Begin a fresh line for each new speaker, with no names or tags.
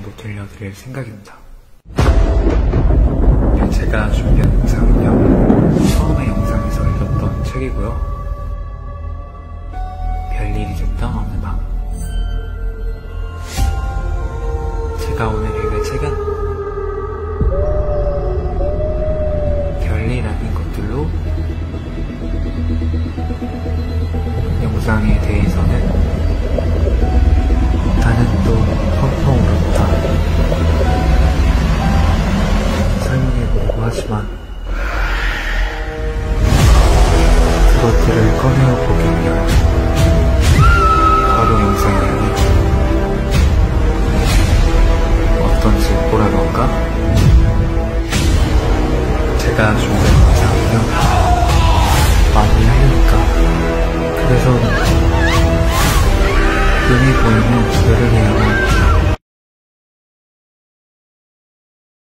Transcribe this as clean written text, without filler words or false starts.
정도 들려드릴 생각입니다. 제가 준비한 영상은요, 처음에 영상에서 읽었던 책이고요. 별일이 됐던 어느 밤. 제가 오늘 읽을 책은 별일 아닌 것들로, 영상에 대해서는 나는 또 펑펑 울었다 설명해보려고 하지만 그것들을 꺼내어보기면 바로 영상이 아닌 어떤지 보라던가. 제가 준비한 영상은요, 많이 하려니까, 그래서 눈이 보이면 노력해야만